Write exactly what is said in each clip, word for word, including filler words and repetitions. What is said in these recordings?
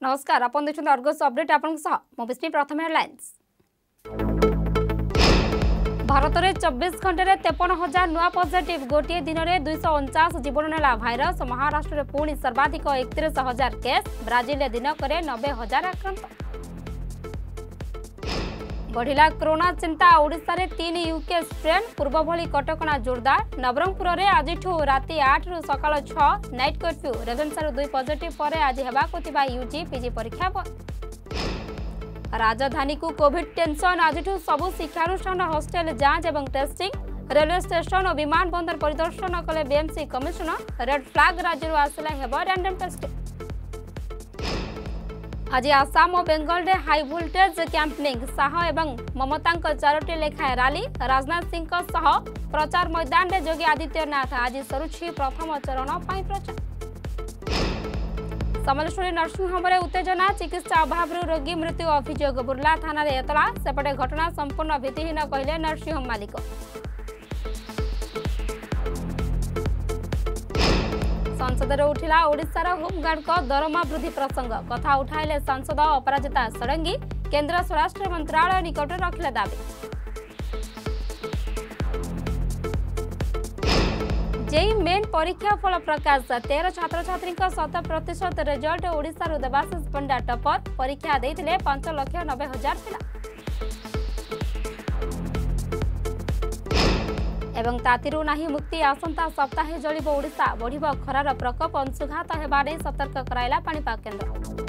नमस्कार आपण देखुं Argus update आपन सह मो विस्मी प्रथम हेडलाइंस। भारत में चौबीस घंटे में तेपन हजार नुआ पॉजिटिव गोटे दिन में दुईश अणचाश जीवन नेला भाइरस। महाराष्ट्र में पुणी सर्वाधिक एकतीस हजार केस। ब्राजिल दिनक नब्बे हजार आक्रांत। बढ़िला कोरोना चिंता। ओडिशा रे तीन यूके स्ट्रेन। पूर्व भली कटकणा जोरदार। नवरंगपुर में आज राति आठ रु सकाल छह नाइट कर्फ्यू। रेवेन्सार दुई पॉजिटिव पर आज हेबाकु थिबा यूजी पीजी परीक्षा बंद। राजधानी को कोविड टेंशन। आज सबु शिक्षानुष्ठान हॉस्टेल जांच एवं टेस्टिंग। रेलवे स्टेशन और विमान बंदर परिदर्शन कले बीएमसी कमिशनर। रेड फ्लैग राज्य आसला हेब रैंडम टेस्टिंग। आज आसाम और बेंगल में हाई वोल्टेज कैंपेनिंग। शाह एवं ममता चारोटी लेखाएं रैली। राजनाथ सिंह सह प्रचार मैदान में योगी आदित्यनाथ। आज सरुछि प्रथम चरण पर प्रचार। समलेश्वरी नर्सिंग होम उत्तेजना। चिकित्सा अभाव रोगी मृत्यु अभियोग। बुर्ला थाना एतला। सेपटे घटना संपूर्ण भित्तिहीन कहले नर्सिंग होम मालिक। संसद में उठिला ओडिशार होमगार्ड को दरमा वृद्धि प्रसंग। कथा उठाइले सांसद अपराजिता षडंगी। केंद्र स्वराष्ट्र मंत्रालय निकट रखिले दाबी। जेई मेन परीक्षा फल प्रकाश। तेरह छात्र छात्री शत प्रतिशत रिजल्ट। ओडिशार देवाशीष पंडा टपर। परीक्षा देइथिले पांच लाख नब्बे हजार पिला। एवं तातीरू नाही मुक्ति। आसंता सप्ताह जलिब ओडिशा। बढ़िब खरार प्रकोप। अंशुघात हेबा नै सतर्क कराइला पाणीपाग केन्द्र।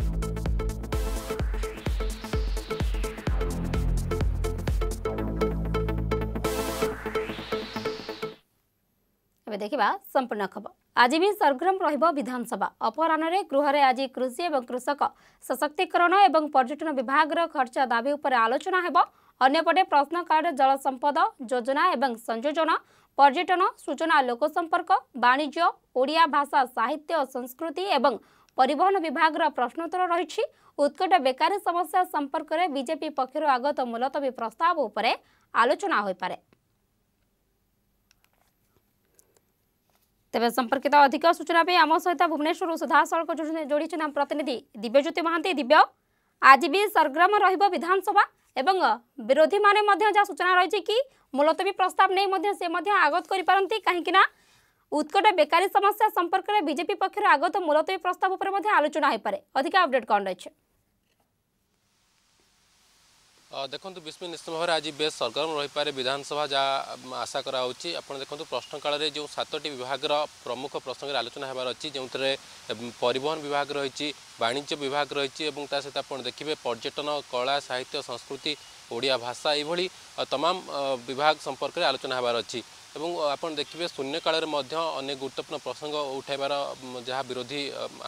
एबे देखिबा संपूर्ण खबर। आज भी सरगरम रहिब विधानसभा। अपराह्न रे गृह रे आज कृषि एवं कृषक सशक्तिकरण एवं पर्यटन विभाग रो खर्च दाबी उपर आलोचना हेबो। अन्यपटे प्रश्नकाल जल संपद योजना एवं संयोजन, पर्यटन, सूचना लोक संपर्क, वाणिज्य, ओडिया भाषा साहित्य संस्कृति एवं परिवहन विभाग प्रश्नोत्तर रही। उत्कट बेकारी समस्या संपर्क में बीजेपी पक्षर आगत मुलतवी प्रस्ताव उपरे आलोचना हो पारे। तेज संपर्कित अधिक सूचना आम सहित भुवनेश्वर सीधासख जोड़ी आम प्रतिनिधि दिव्यज्योति महांती। दिव्य, आज भी सरगरम रहिब विधानसभा एवं विरोधी माने मध्य जा सूचना रही कि मुलतवी प्रस्ताव नहीं मध्य से मध्य आगत करि पारंती कहीं उत्कट बेकारी समस्या संपर्क में बीजेपी पक्षर आगत मुलतवी प्रस्ताव उपर मध्य आलोचना हो पारे। अधिक अपडेट कौन रही? देखो विस्मी निश्चित भाव आज बेस सरगरम रही पारे विधानसभा जहाँ आशा कराऊँगी। आपड़ देखो प्रश्नकाल में जो सातटी विभाग प्रमुख प्रसंग आलोचना होबार अच्छी जो परिवहन विभाग रही, वाणिज्य विभाग रही, सहित आप देखिए पर्यटन, कला, साहित्य, संस्कृति, ओडिया भाषा यह तमाम विभाग संपर्क में आलोचना होबार अच्छी। एवं आप देखिए शून्यकाल में अनेक गुरुत्वपूर्ण प्रसंग उठाइबार जहाँ विरोधी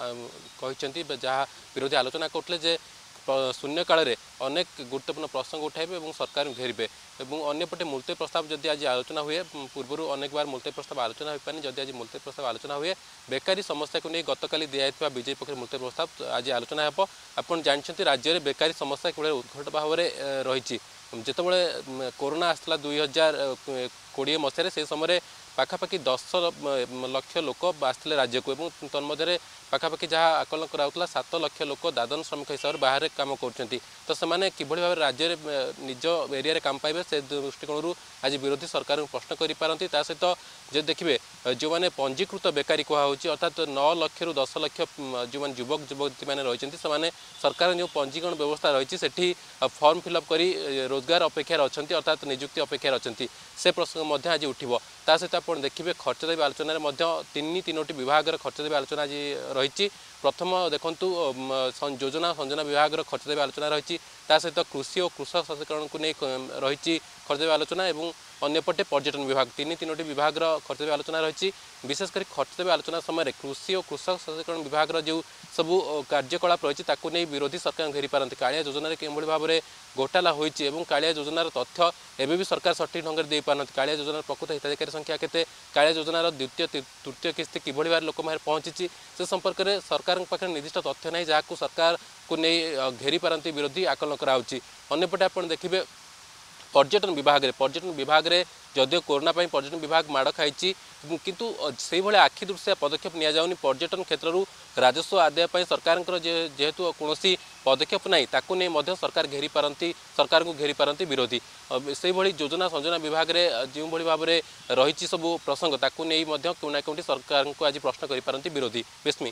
कहते जहाँ विरोधी आलोचना करते जे शून्यकाल में अनेक गुरुत्वपूर्ण प्रसंग उठाइबे और सरकार घेरिबे। और अन्यपटे मुलतवी प्रस्ताव जदि आज आलोचना हुए, पूर्वर अनेक बार मुलतवी प्रस्ताव आलोचना हो पानी, जदि आज मुलतवी प्रस्ताव आलोचना हुए बेकारी समस्या को नहीं गतकाली दिया बीजेपी पक्ष मुलतवी प्रस्ताव आज आलोचना हो। आप जानते राज्य में बेकारी समस्या कि उद्घट भाव में रही। जितेबाला कोरोना आसला दुई हजार कोड़े मसीह से समय पाखापाखि दस लक्ष लोक आसते राज्य को, तन्मध्य पाखापाखि जहाँ आकलन कराला सात लक्ष लोक दादन श्रमिक हिसाब से बाहर काम कर तो से किभली भाव राज्य में निज एरिया काम पाइबे से दृष्टिकोण आज विरोधी सरकार प्रश्न करें। सहित जो देखिए जो मैंने पंजीकृत बेकारी कहुच्छी अर्थात नौ लक्ष रु दस लक्ष जो मैंने युवक युवती मैंने रही से सरकार जो पंजीकरण व्यवस्था रही से फर्म फिलअप कर रोजगार अपेक्षार अच्छा अर्थात निजुक्ति अपेक्षार अच्छा से प्रसंग आज उठब। ता सहित आप देखिए खर्च देवी आलोचन में तीन तीनोटी विभाग खर्च देवी आलोचना आज रही। प्रथम देखु योजना संयोजन विभाग खर्च देवी आलोचना रही। सहित कृषि और कृषक सशक्तिकरण को नहीं रही खर्च देवी आलोचना और अन्यपटे पर्यटन विभाग तीन तीनोटी विभाग खर्च देवी आलोचना रही। विशेषकर खर्च देवी आलोचना समय कृषि और कृषक सशक्तिकरण विभाग जो सबू कार्यकलाप रही नहीं विरोधी सरकार घेरी पारती। कालिया योजन कि भाव में घोटाला होती कालिया योजनार तथ्य एवं भी सरकार सठिक ढंग से दे पारती। कालिया योजनार प्रकृत हिताधिकारी संख्या केते, कालिया योजनार द्वितीय तृतीय किस्ती किभली भाव लोक पाखे पहुँची से संपर्क में सरकार पाखे निर्दिष्ट तथ्य नहीं जहाँ सरकार को नहीं घेरी पारती विरोधी आकलन कराऊँगी। अन्यपटे आप देखिए पर्यटन विभाग रे पर्यटन विभाग रे जदियो कोरोना पर पर्यटन विभाग माड़ खाई किंतु से भाई आखि दृश्य पदक्षेप नि जाउनी पर्यटन क्षेत्र राजस्व आदाय पर सरकार जेहेतु कौन पदक्षेप नहीं ताकू नहीं मध्य सरकार घेरी पारती सरकार को घेरी पारती विरोधी से भाई योजना संयोजना विभाग रे जो भाई भाव में रही सब प्रसंग ताकू नहीं क्यों क्योंकि सरकार को आज प्रश्न कर पारती विरोधी बेस्मी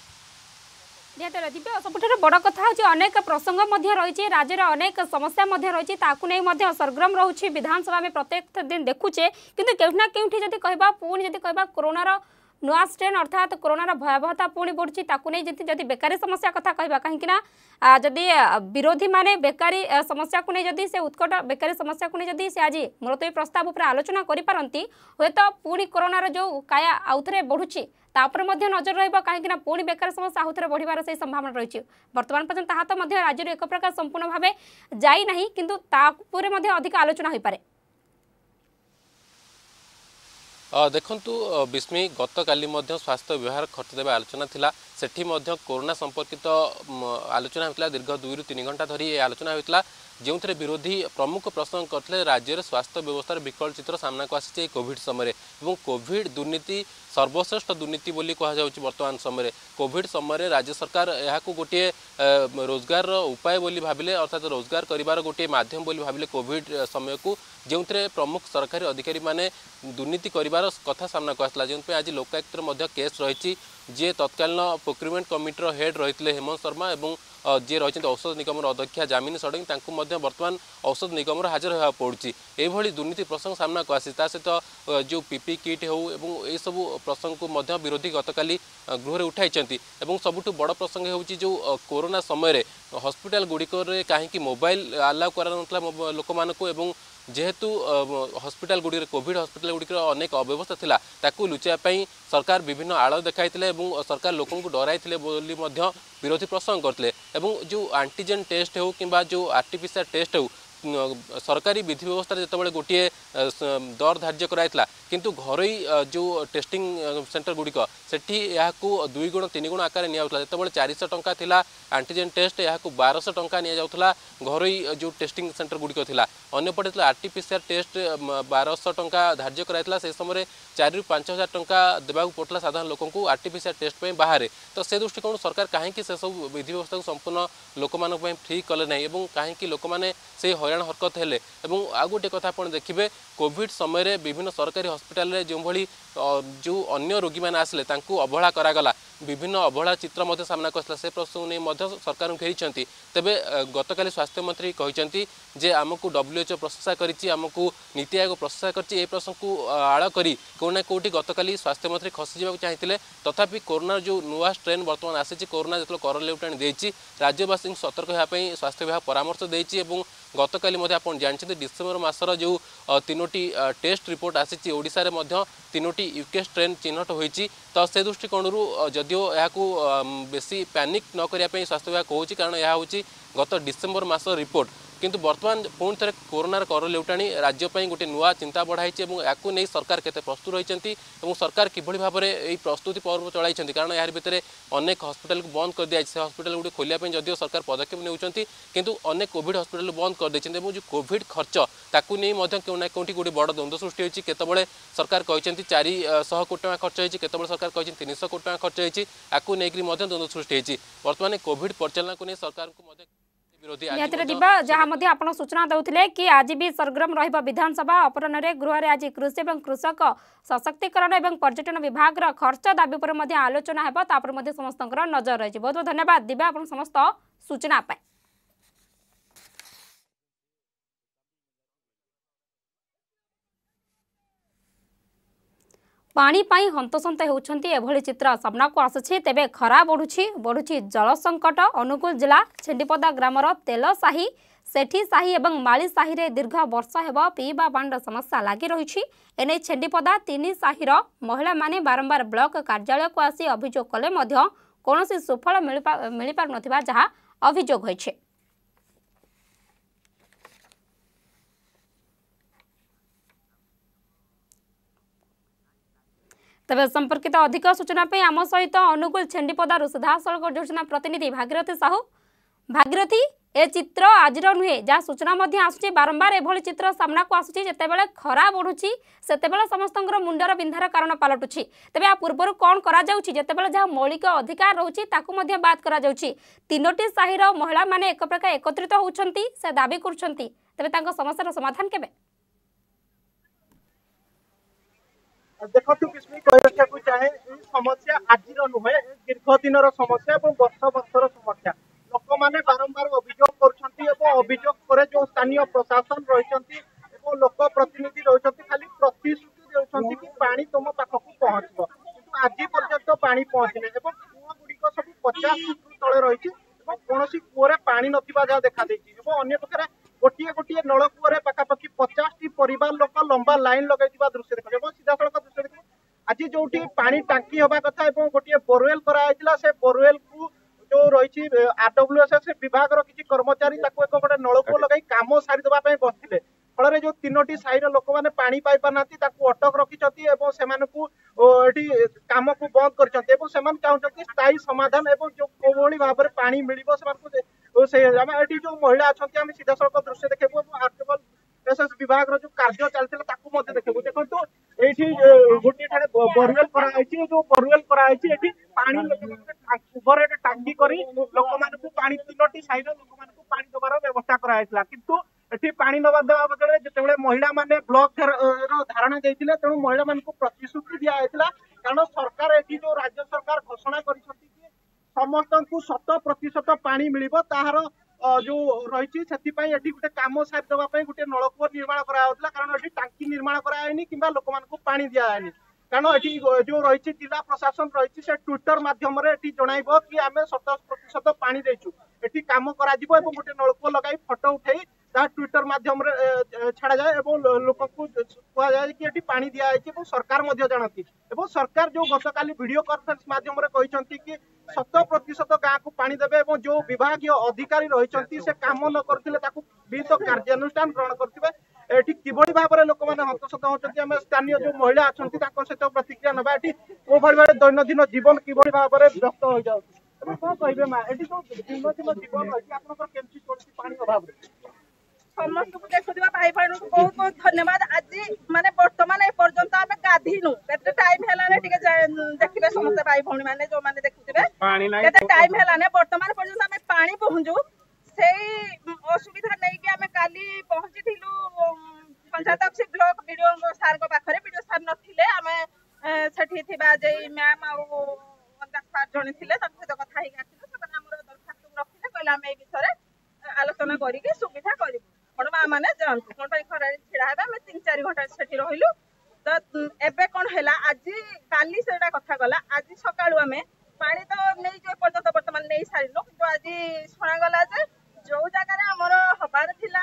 दिव्य सबुठ बड़ कथा हूँ अनेक प्रसंग रही राज्य अनेक समस्या रही नहीं सरगरम रोचे विधानसभा में प्रत्येक दिन देखुचे किंतु केउठना केउठी जदि कहबा पुणी जदि कहबा कोरोनार नुआ स्ट्रेन अर्थात कोरोनार भयावहता पुणी बढ़ुची ताकू नहीं जदि बेकारी समस्या कथा कहबा कहीं जदि विरोधी माने बेकारी समस्या को नहीं जदि से उत्कट बेकारी समस्या को नहीं जदि से आज मुलतवी प्रस्ताव उपर आलोचना करि पारंती हुए तो पुणी कोरोनार जो काया आउथरे बढ़ुची तापर मध्य नजर रहिबो कहीं पुणी बेकार समस्या आउथरे बढ़िबार से संभावना रही वर्तमान पर्यंत ताहा तो मध्य राज्य एक प्रकार संपूर्ण भावे जाई नहीं किंतु तापुरे मध्य अधिक आलोचना होई पारे। देखंतु विस्मी गत काली मध्य स्वास्थ्य विभाग खर्च देवा आलोचना थिला सेठी मध्य कोरोना संपर्कित आलोचना होता दीर्घ दुई रु तीन घंटा धरी आलोचना होता जो विरोधी प्रमुख प्रश्न करते राज्य में स्वास्थ्य व्यवस्थार विकल चित्र सामना को आसी कोविड समय और कोविड दुर्नीति सर्वश्रेष्ठ दुर्नीति बोली कहुच्छी वर्तमान समय कोविड समय राज्य सरकार यहाँ गोटे रोजगार उपाय बोली भाविले अर्थात रोजगार करिवार गोटे माध्यम बोली भाविले कोविड समय को जो प्रमुख सरकारी अधिकारी माने दुर्नीति करिवार कथा सामना को आसला जो आज लोकायुक्त केस रही जी तत्कालीन प्रोक्यूरमेंट कमिटीर हेड रही हेमंत शर्मा और जी रही औषध निगम अध्यक्षा जामिनी षडंगी बर्तमान औषध निगम हाजर होगा पड़ी यह दुर्नीति प्रसंग सामना को आसी सहित जो पीपी किट हो ये सब प्रसंग को विरोधी गतकाली गृह उठाई सबुठ बड़ प्रसंग होची जो कोरोना समय हॉस्पिटल गुड़िक कहीं मोबाइल अलाउ करा लोक मानू जेहेतु हॉस्पिटल गुड़ी कोविड हॉस्पिटल गुड़िक अनेक अव्यवस्था थिला ताकू लुचाई सरकार विभिन्न आड़ देखाई सरकार लोकों को डराई बोली विरोधी प्रसंग करते जो एंटीजेन टेस्ट हो कि जो आरटीपीसीआर टेस्ट हो सरकारी विधि व्यवस्था जो गोटे दर धार्य कराइला किंतु घरोई जो टेस्टिंग सेंटर गुड़िक सेठी दुई गुण तीन गुण आकार नियाउतला जेतेबेले चारिश टंका थिला एंटीजेन टेस्ट यहाँ बारश टंका नि जाउतला घरोई जो टेस्टिंग सेंटर गुड़िक थिला अन्यपटे आरटीपीसीआर टेस्ट बारश टंका धार्य कराइला से समय चार रु पांच हजार टंका देवाक पड़ता साधारण लोक आरटीपीसीआर टेस्ट पे बाहर तो से दृष्टिकोण सरकार कहीं से सब विधि व्यवस्था को संपूर्ण लोक मानक फ्री कले ना कहीं लोक मैंने से हईराण हरकत हेले आ गोटे कथा आप देखिए कोविड समय विभिन्न सरकारी हॉस्पिटल रे जो भली जो अन्य रोगी मैंने आसले अवहेला करागला विभिन्न अवहेला चित्र सामना कर से प्रसंग नहीं सरकार घेरी तेबे गतकाली स्वास्थ्य मंत्री कहते जे आमको डब्ल्यूएचओ प्रशंसा करिछि आमको नीति आयोग प्रशंसा करिछि ए प्रसंग को आड़ करी कोना कोटी गतकाली स्वास्थ्य मंत्री खसी जावाक चाहिए तथापि कोरोना जो नुआ स्ट्रेन बर्तमान आसी कोरोना जो कर लेउटाणी देछि राज्यवासी सतर्क होगापी स्वास्थ्य विभाग परामर्श देछि एवं गतकाली आप जानते डिसेम्बर मासर जो तीनोटी टेस्ट रिपोर्ट आसी ओडिशा रे मध्य तीनोटी यूके स्ट्रेन चिन्हट होइछि तो से दृष्टिकोण जदियो यहाँ बेसी पैनिक न करने स्वास्थ्य विभाग कहूँ कारण यह हूँ गत डिसेम्बर मास रिपोर्ट किंतु वर्तमान पुणी थे कोरोनार कर लेउटाणी राज्यपाई गोटे नुआ चिंता बढ़ाई या नहीं सरकार केते प्रस्तुत रही सरकार किभली भाव में प्रस्तुति पर्व चलाई कारण यार भितर अनेक हॉस्पिटल को बंद कर दिया से हॉस्पिटल गुड़ी खोलिया जदियो सरकार पदक्षेप नेउछंती किंतु अनेक कोविड हॉस्पिटल बंद कर देछन्ते जो कोविड खर्च ताकू नहीं क्यों ना क्योंटी गोटे बड़ द्वंद्व सृष्टि होती केतबळे सरकार कहते चारि सौ कोटी टका खर्च होती केतबळे सरकार कहते तीन सौ कोटी टका खर्च होती आपको लेकिन द्वंद्व सृष्टि होती वर्तमान कोविड परिचालना को नहीं सरकार को जहाँ आप सूचना दौले कि आज भी सरगरम रहिबा विधानसभा अपराह्न गृह आज कृषि और कृषक सशक्तिकरण और पर्यटन विभाग खर्च दाबी पर आलोचना हेबा तापर समस्त नजर रही। बहुत बहुत धन्यवाद दिव्या आप समस्त सूचना पाए। पानी पाई हंतसंत होउछंती एभली चित्र सामना को आसुछि तेबे खरा बढ़ुछि बढ़ुछि जल संकट। अनुगुल जिला छेंडीपदा ग्रामर तेलसाही सेठी साही एवं माली साही रे दीर्घ वर्ष हेब पीवा पांड समस्या लागि रहिछि। एने छेंडीपदा तीन साहीर महिला माने बारंबार ब्लॉक कार्यालय को आसी अभियोग कले मध्य कोनोसी सुफल मिलि पार नथिबा जहा अभियोग होइछि। तेज संपर्कित अधिक सूचना पे आम सहित अनुगुल छेंडीपदार सीधासल जोड़ना प्रतिनिधि भागीरथी साहू। भागीरथी ए चित्र आज नुहे जहाँ सूचना आसूँ बारंबार एभली चित्र सामना को आसूँ जितेबाला खरा बढ़ुची से समस्त मुंडर बिंधार कारण पलटुची तेज आ पूर्व कौन करते जहाँ मौलिक अधिकार रोचे बात कर तीनोटी साहिर महिला माने एक प्रकार एकत्रित होती से दाबी कर समस्या समाधान केबे देखो कहू चाहे समस्या आज नुहे दीर्घ दिन समस्या और वर्ष वर्षर समस्या लोक मैंने बारंबार अभियोग कर जो स्थानीय प्रशासन रही लोक प्रतिनिधि रही खाली प्रतिश्रुति देती कि पानी तुम पाखक पहुँचब कि आज पर्यंत पानी पहुँचने कूह गुड़िक सब पचास फुट तले रही कौन कूअे पानी ना जहाँ देखा अंय पक्षे गोटे गोटे नलकूअे पाखापाखि पचास टी परिवार लोक लंबा लाइन लगे दृश्य देखा सीधा सड़क दृश्य देख आज जो पानी टांकी हवा कथा गोटे बोरवेल कराइला से बोरवेल को जो रही आरडब्ल्यूएस विभाग किसी कर्मचारी एक गोटे नलकूप लगे कम सारीदे बसते फल जो तीनोटी साइर लोक मैंने पानी पाई पाना अटक रखिंट कम को बंद कर चाहते स्थायी समाधान और जो कौली भाव में पानी मिल जो महिला अच्छा आम सीधा सड़क दृश्य देखू आरडब्ल्यूएस विभाग जो कार्य चलता देखू देखो ये गोटे बोरवेल कराई जो बोरवेल कराई पानी ओभर हेड टांकी कर लोक मान पानी तीनोटी साइड लोक मान पानी दबार व्यवस्था कराइला किंतु एठी पानी नवा देवा बदले जिते महिला माने ब्लॉक धारणा देते तेणु महिला मान प्रतिश्रुति दिया कारण सरकार एठी जो राज्य सरकार घोषणा कर समस्त को शत प्रतिशत पानी मिल तार जो रही गोटे कम सारी देवाई गोटे नलकूप निर्माण कराला कारण ये टांकी निर्माण कराएनी कि लोक मान पानी दियानी कारण ये जो रही जिला प्रशासन रही से ट्विटर मध्यम जनइब कि आम शत प्रतिशत पानी देचु ये कम कर गोटे नलकूप लगे फटो उठे ट्विटर मध्यम छाड़ा जाए लोक को कहुए कि ये पानी दिखाई सरकार जानती और सरकार जो गत काली वीडियो कॉन्फ्रेंस मध्यम कहते कि शत प्रतिशत गाँव को पानी देवे और जो विभागीय अधिकारी रही से कम न करते विहित कार्यानुष्ठान ग्रहण करते एटी किभली भाव में लोक मैंने हतशत होती आम स्थानीय जो महिला अच्छा सहित प्रतिक्रिया ना ये भाव दैनंदिन जीवन किभली भाव में व्यस्त हो जाए कौन कहे माँ ये जो दैनंदिन जीवन रही आपकी पानी अभाव समस्त को देखुवा भाई भाई को बहुत बहुत धन्यवाद आज माने वर्तमान ए पर्यंत आमे गाधीनु केते टाइम हेलाने टिके देखिबे समस्त भाई भौणी माने जो माने देखुथिबे केते टाइम हेलाने वर्तमान पर्यंत आमे पानी पहुंचू सेही असुविधा नै कि आमे काली पहुंचीथिलु panchayat office block BDO sir को पाखरे वीडियो सार नथिले आमे सेठी थिबा जे मैम आ अंदा सार जणी थिले तक सहित कथा हेइ आथिलु तखन हमर दरखास्त रखिले कहला आमे ए विषय आलोचना करिके सुविधा करिबु कौन माँ मैंने जानतु कौन खरा ढड़ा आम तीन चार घंटा से रही तो एबे कौन है आज काली से कथा गला आज सकाळु आम पानी तो नहीं जो पर्यटन बर्तमान नहीं सारिलु कि आज शुणागला जे जो जगार आमर हबार थिला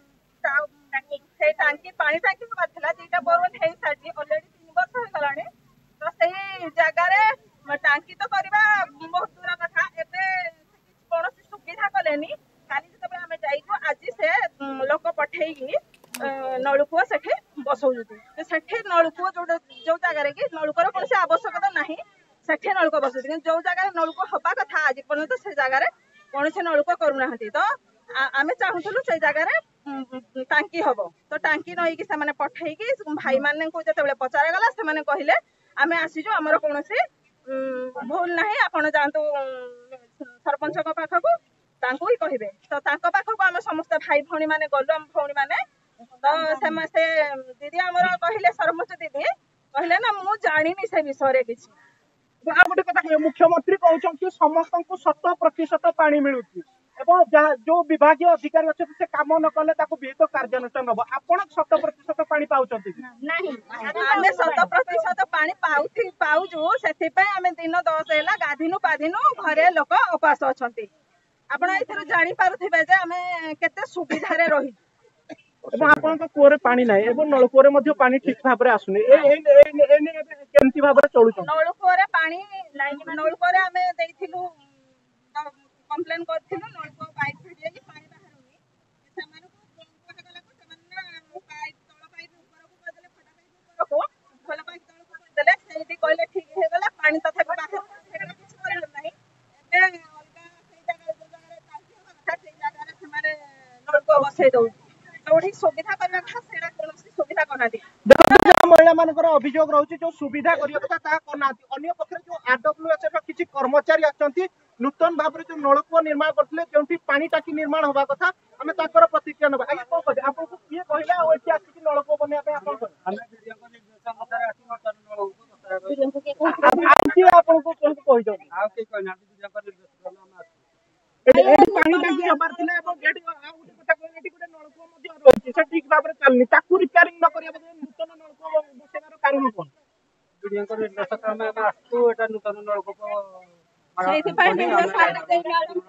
से टांकी पानी टांकी हबार थिला दुईटा बोरवेल हो सारी अलरेडी तीन वर्ष हो गलानी तो सही जगार टांकी तो करवा बहुत दूर कथा एबे कौन सुविधा कलेनी काली जिते आम जाइजु आज से लोक पठेगी नलकूप से बसौती से नलकूप जो जो जगह कि नलकूर कौन आवश्यकता ना से नलकूप बसौती जो जगह नलकूप हवा कथा आज पर्यटन से जगह कौन से नलकूप करूना तो आम चाहूलु से जगह टांकी हम तो टांकी नईकि से पठेगी भाई मान को जो पचार गला से कहले आम आसीजु आमर कौन भूल ना आप जातु सरपंच पाखक तांको ही कहिबे तो तांको पाखक आम समस्त भाई भौणी माने गलु आम भौणी माने तो से दीदी आमर कहले सरपंच दीदी कहले ना मु जानिनी से विषय किछि आ गोटे कथा मुख्यमंत्री कहउछन समस्त को शत प्रतिशत पानी मिलुची एवं जो विभागीय अधिकारी अच्छे से काम न कले विहित कार्यानुष्ठान हम आपण शत प्रतिशत पानी पाउछंती नहीं आमे शत प्रतिशत पानी पाउथि पाउजु सेथि पय आमे दिन दस हैला गाधिनु पाधिनु घरे लोक उपास अछंती आपण एथरो जानि पारुथिबे जे आमे केते सुविधा रे रही एवं आपण को कुओरे पानी नाही एवं नलकूरे मध्ये पानी ठीक भाव रे आसुनी ए ए केमति भाव रे चलुछ नलकूरे पानी लाइन नलकूरे आमे देइथिलु कंप्लेन करथिलु नलकूप पाइप फिडिए कि पानी बाहरुनी सेमानु को कहगला को सेमान पाइप तळ पाइप ऊपर को बदले फटा पाइप ऊपर को भल पाइप तळ को बदले सेठी कहले ठीक हे गला पानी तथा बाहर सेगला किछ करल नाही ए अलगा सेई जगह जो जगह टांकी हो था सेई जगह बसई दौ जोठी सुविधा करबा कथा सेडा कोनोसी सुविधा करनाती देखो महिला मानकर अभियोग रहुछि जो सुविधा करिया कथा ता करनाती अन्य पक्षरे जो आरडब्ल्यूएच रो किछि कर्मचारी आछंती नूतन भाबरे जो नलकूप निर्माण करथिले जोंठी पानी टाकी निर्माण होबा कथा हमें ताकर प्रतिक्रिया नबा आइ को कहै आपन को किए कहला ओ एठी आछि कि नलकूप बनिया पे आपन को हमें वीडियो को निर्देशन अनुसार आछि नलकूप बताया आछि आपन को कोन कहि दो आ के कहना वीडियो को निर्देशन हम आछि एठी पानी टाकी हबार थिला एबं एठी आ उठी कथा कहला एठी गोटे नलकूप मध्ये रहिछि से ठीक भाबरे चलनी ताकू रिपेयरिंग न करिया बदले नूतन नलकूप बसेबार कारण कोन वीडियो को निर्देशन हम आछु एटा नूतन नलकूप सेति पाई वीडियो सारा दे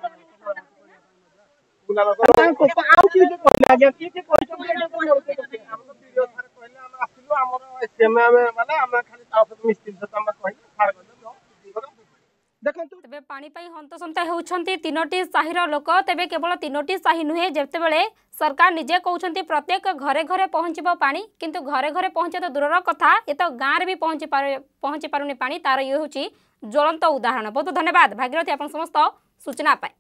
बुला को आउ की जे कहला जे की की कहतो एटा को नलकूप हम वीडियो सारा कहले हम आसिलु हमर एसएम माने हम खाली ताप मिस्त्री से हम कहले सारा कहले देखंतु तबे पानी पई हंतसंता हेउछंती तीनोटी साहिर लोक तबे केवल तीनोटी साही नुहे जेते बेले सरकार निजे कहउछंती प्रत्येक घरे घरे पहुंचबो पानी किंतु घरे घरे पहुंचे तो दूरर कथा ए तो गाँव भी पहुंची पारे पहुंची पारुनी पानी तार ये होची ज्वलंत उदाहरण। बहुत धन्यवाद भागीरथी आपण समस्त सूचना पाए।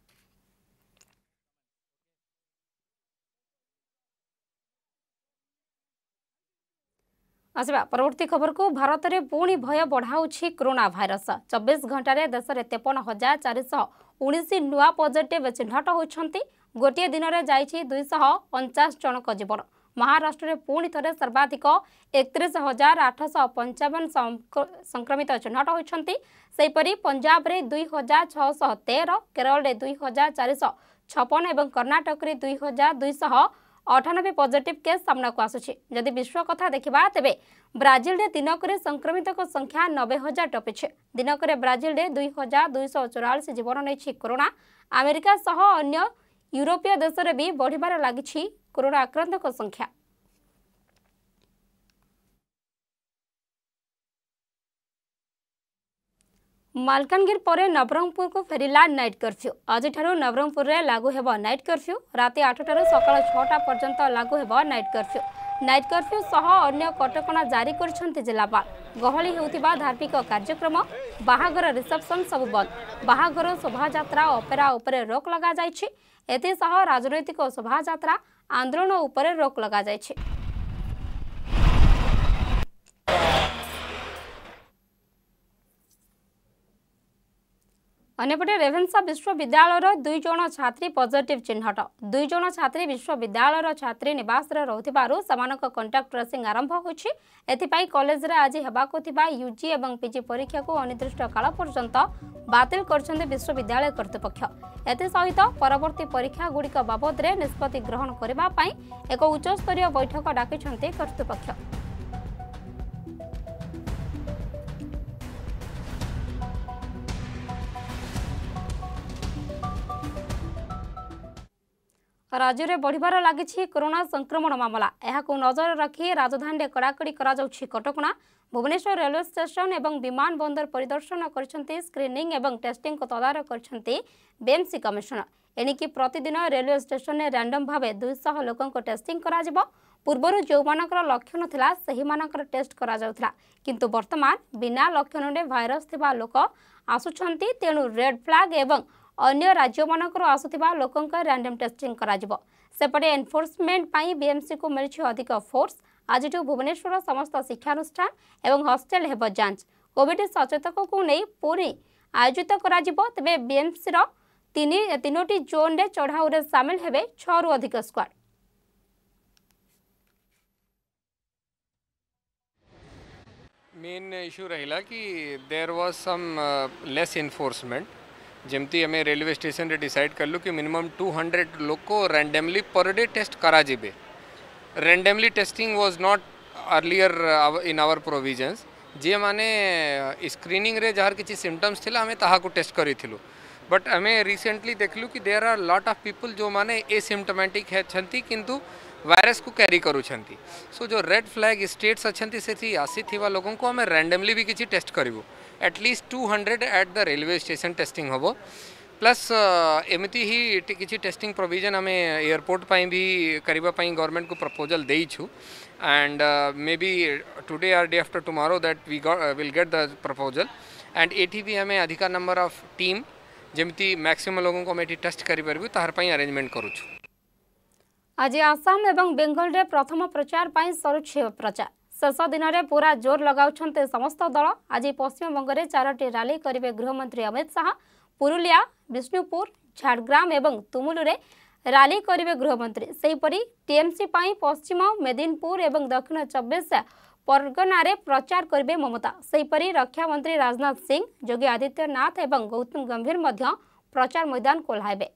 आसवा परवर्ती खबर को भारत में पुणी भय बढ़ाऊँगी कोरोना भाइरस चौबीस घंटे देश में तेपन हजार चार उन्नीस नुआ पॉजिटिव चिन्हट होती गोटे दिन में जाइए दुईश अणचाश जनक जीवन। महाराष्ट्र में पुणी थे सर्वाधिक एकतीस हजार आठश पंचावन संक्रमित चिन्हट होती सेपरी पंजाब में दुई हजार छःश तेर केरल में दुई हजार चार छपन और कर्णाटक में दुई हजार दुईश अठानबे पॉजिटिव केस सामना को आसुछि। जदि विश्व कथा देखिबा तेबे ब्राजिल रे दिनक संक्रमित संख्या नब्बे हजार टपिछि। दिनक ब्राजिल रे दुई हजार दुईश चौरासी जीवन नहीं कोरोना। अमेरिका सह अन्य यूरोपीय देश में भी बढ़िबार लागिछि कोरोना आक्रांतक संख्या। मालकानगिरी पर नवरंगपुर को फेरिला नाइट कर्फ्यू। आज नवरंगपुर में लागू हेब नाइट कर्फ्यू। राति आठटार सकाल छटा पर्यंत लागू हेब नाइट कर्फ्यू। नाइट कर्फ्यू सह अन्य कटकणा जारी कर जिलापाल। गहली होउथिबा धार्मिक कार्यक्रम बाहाघर रिसेप्शन सब बंद। बाहाघर शोभायात्रा ऑपेरा उपरे रोक लगा जाइछि। एथिसह राजनैतिक शोभायात्रा आंदोलन उपरे रोक लगा जाइछि। अन्यपटे रेभेन्सा विश्वविद्यालय दुई जन छात्री पॉजिटिव चिन्हट। दुई जन छात्री विश्वविद्यालय छात्री निवास रहुथिबारु समानक कांटेक्ट ट्रेसिंग आरंभ होछि। एथिपाई कॉलेज रे आज हेबाको थिबा यूजी एवं पीजी परीक्षा को अनिर्दिष्ट काल पर्यंत बातिल करछन्ते विश्वविद्यालय कर्तृपक्ष। एते सहित परवर्ती परीक्षा गुड़िक बाबद रे निष्पत्ति ग्रहण करबा पई एक उच्च स्तरीय बैठक डाकिछन्ते कर्तृपक्ष। राज्य में बढ़िबार लागिछि कोरोना संक्रमण मामला। एहाकु नजर रखी राजधानी में कड़ाकड़ी करा जाउछि कटकणा। भुवनेश्वर रेलवे स्टेशन एवं विमान बंदर परिदर्शन करछन्ति स्क्रीनिंग एवं टेस्टिंग को तदारख करछन्ति बीएमसी कमिशनर। एणिकी प्रतिदिन रेलवे स्टेशन में रैंडम भावे दुईश लोकों को टेस्टिंग करा जिवो। पूर्वर जो मानकर लक्षण थिला सही मानकर टेस्ट करा जाउथिला किंतु वर्तमान बिना लक्षण ने भाइरस थिबा लोक आसुछन्ति तेणु रेड फ्लैग एवं अन्य राज्य मानकर आसुथिबा लोकों का रैंडम टेस्टिंग करा जिवो। सेपटे एनफोर्समेंट पाई बीएमसी को मिली अधिक फोर्स। आज भुवनेश्वर समस्त शिक्षानुष्ठान एवं हॉस्टेल हेब जांच। कोविड सचेतक को नहीं पूरी आयोजित करा जिवो। तबे बीएमसी रो तीन तीनोटी जोन रे चढ़ाऊ रे शामिल हेबे छह रु अधिक स्क्वाड। मेन इश्यू रहिला कि there was some less enforcement. जमती हमें रेलवे स्टेशन रे डिसाइड कर लु कि मिनिमम टू हंड्रेड लोग को रैंडमली पर डे टेस्ट करा जिबे। Randomly testing was not earlier in our provisions. जे माने स्क्रीनिंग रे जार किछि सिम्पटम्स थिला हमें ताहा को टेस्ट करिथिलु। बट हमें रिसेंटली देखलु कि there are lot of people जो माने एसिम्पटोमेटिक है छंती किंतु वायरस को कैरी करूछंती। सो जो रेड फ्लैग स्टेट्स अच्छंती सेथि आसी थिबा लोगों को हमें रैंडमली भी किछि टेस्ट करिवो। At least two hundred at the railway station testing होबो। प्लस एमती ही किछि टेस्टिंग प्रोविजन हमें एयरपोर्ट पाई भी करिबा पाई गवर्नमेंट को प्रपोजल देई छु। And maybe today or day after tomorrow that we will get the proposal. And एटी भी हमें अधिका नंबर ऑफ टीम जमती मैक्सिमम लोगों को हमें टेस्ट करि परबु तार पाई अरेंजमेंट करू छु। आज आसाम एवं बेंगल रे प्रथम प्रचार पाई सरुछि प्रचार शेष दिन में पूरा जोर लगाउछन्ते समस्त दल। आज पश्चिम बंग में चारोटी रैली करेंगे गृहमंत्री अमित शाह। पुरुलिया, विष्णुपुर, झाड़ग्राम एवं तुमुलु रे रैली करेंगे गृहमंत्री। सेहीपरि टीएमसी पाई पश्चिम मेदिनीपुर एवं दक्षिण चौबीस परगना रे प्रचार करेंगे ममता। सेहीपरि रक्षा मंत्री राजनाथ सिंह, योगी आदित्यनाथ एवं गौतम गंभीर मध्य प्रचार मैदान को ओह्लाइबे।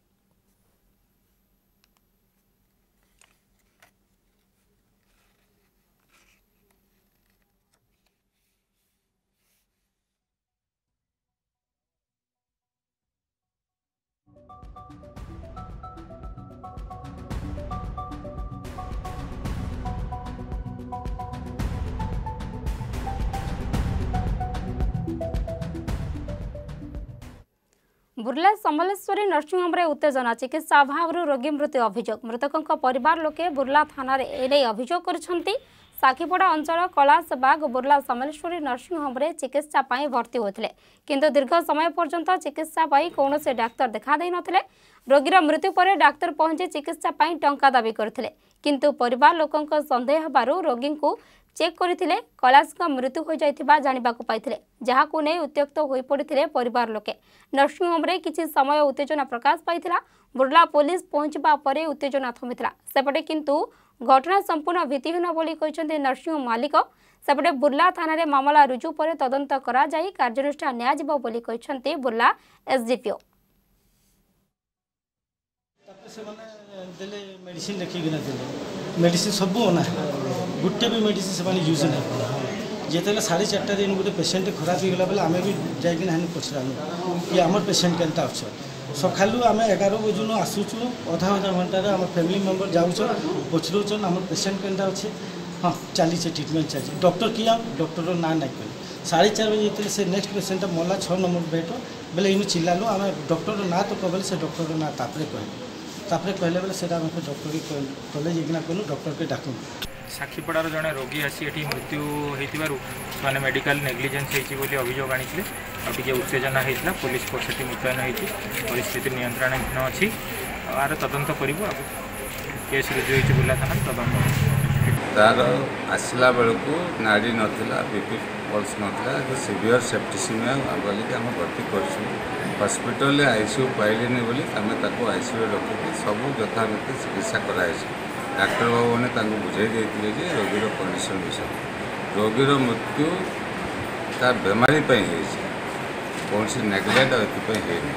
बुर्ला समलेश्वरी नर्सिंग होम रे उत्तेजना, चिकित्सा अभाव रोगी मृत्यु अभियोग। मृतकों परिवार लोके बुर्ला थाना रे एने अभियोग करछंती। साखीपड़ा अंचल कलासबाग बुर्ला समलेश्वरी नर्सिंग होम रे चिकित्सा पाई भर्ती होते, किंतु दीर्घ समय पर्यंत चिकित्सा पाई कौनसी डाक्तर देखा दे नथिले। रोगीर मृत्यु पर डाक्तर पहुंची चिकित्सा पाई टंका दाबी करथिले, किंतु परिवार लोकंक संदेह बारू रोगी को चेक करथिले कैलाश का मृत्यु हो जाइथिबा जानिबाकु पाइथिले, जहाकु नै उत्त्यक्त होई पड़िथिले परिवार लोके। नर्सिंग होम रे किछि समय उत्तेजना प्रकाश पाइथिला। बुर्ला पुलिस पहुंचबा परे उत्तेजना थमिथिला। सेपटे किंतु घटना संपूर्ण भित्तिहीन बोली कहिसंती नर्सिंग होम मालिक। सेपटे बुर्ला थाना रे मामला रुजु परे तदंत करा जाई कार्यानुष्ठान निया जिवो बोली कहिसंती बुर्ला एसडीपीओ। मेडिसिन देखिकिना मेडिसिन सब ना गोटे भी मेडिसिन से यूज ना जिते साढ़े चार्टा दिन गोटे पेसेंट खराब हो गला बेले आम भी जाइना पचरालु कि आम पेसेंट केनता अच्छे। सकालू आम एगार बजे आसूचु अधा अधा घंटार आम फैमिली मेम्बर जाऊँ पचराउन आम पेसेंट केनता अच्छे। हाँ चली ट्रिटमेंट चलती। डॉक्टर किया डॉक्टर ना ना कह साढ़े चार बजे जो से नेक्स्ट पेसेंट मला छः नंबर बेड बेले इन चिल्लालु आम डॉक्टर ना तो कह से डॉक्टर ना तापर कह तापर कहले बेले से डॉक्टर के कॉलेज कहूँ डॉक्टर के डाकू। साखीपड़ार जड़े रोगी आसी एटी मृत्यु होने मेडिकल नेग्लिजेंस होती अभियोग आनी टे उत्तेजना होता। पुलिस फोर्स से मुतयन होती परिस्थिति नियंत्रणाधीन अच्छी आर तदंत करूँ। केस रुजु होती बुर्ला थाना तदंत तार आसला बेलू नाड़ी नाला बीपी पल्स नाला सीवियर सेप्टिसिमिया बोलिक आम भर्ती कर हस्पिटाल आईसीयू पाइलेनि बोली आम आईसीयू रखिक सब यथारीति चिकित्सा कराई। डाक्टर बाबू मैंने बुझे देते जे रोगीर कंडीशन विषय रोगीर मृत्यु तार बेमारी कौन सी नेग्लेक्ट है।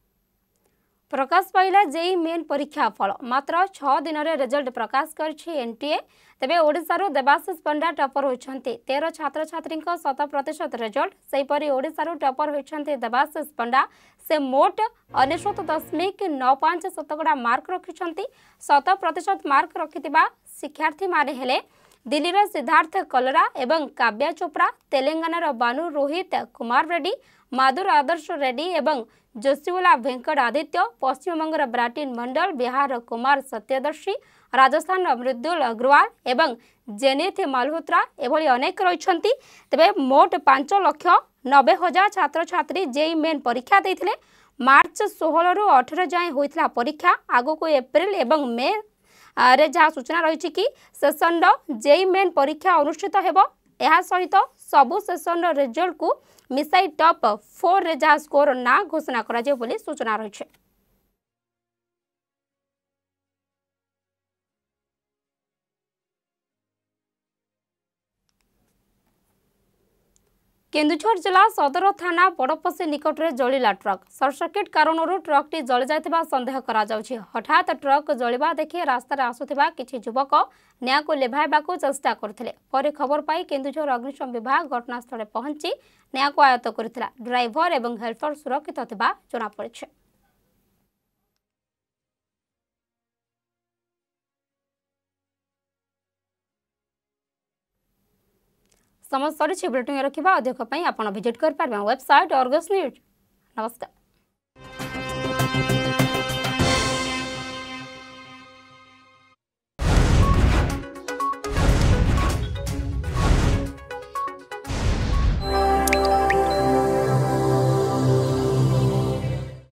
प्रकाश पाइला जेई मेन परीक्षा फल मात्र छह दिन रे रिजल्ट प्रकाश करछि एनटीए। तेबे ओडिशारू देवाशीष पंडा टॉपर होइछन्ति। तेरह छात्र छात्री शत प्रतिशत रिजल्ट। सेहीपरि ओडिशारू टॉपर होइछन्ति देवाशीष पंडा। से मोट अनेशत दशमिक नौ पांच शतकड़ा मार्क रखिछन्ति। शत प्रतिशत मार्क रखिथिबा शिक्षार्थी माने हेले दिल्लीर सिद्धार्थ कलरा एवं काव्या चोप्रा, तेलंगानार बानु रोहित कुमार रेड्डी, माधुर आदर्श रेड्डी एवं जोशीवाला वेंकट आदित्य, पश्चिमबंगर ब्राटिन मंडल, बिहार कुमार सत्यदर्शी, राजस्थान मृदुल अग्रवाल एवं जेनिथ मालहोत्रा एभली अनेक रहिछन्ति। तेबे मोट पांच लक्ष नब्बे हजार छात्र छात्री जेई मेन परीक्षा देथिले। मार्च सोलह रु अठारह जाए होइथिला परीक्षा। आगो को एप्रिल एवं मे रे जहाँ सूचना रही कि सेशन जेई मेन परीक्षा अनुष्ठित हेबो। एहा सहित सबु सेशन रिजल्ट को मिसाई टॉप फोर रे जहाँ स्कोर ना घोषणा करा जे बोली सूचना रही। केन्दुझर जिला सदर थाना बड़पसी निकट में जलिला ट्रक। सर्ट सर्किट कारणरू ट्रकटी जली जाइथिबा संदेह करा जाउछि। हठात ट्रक जलिबा देखि रास्तार आसुथिबा किछि युवक न्याय को लेभाइबाकू चेष्टा करथिले। पर खबर पाई केन्दुझर अग्निशम विभाग घटनास्थल पहुंची न्याय को आयत्त करथिला। ड्राइवर एवं हेल्पर सुरक्षित थिबा जଣା पड़िछि। समस्त सरी बुलेटिन रखा अधिक आप विजिट कर वेबसाइट अर्गस न्यूज। नमस्कार।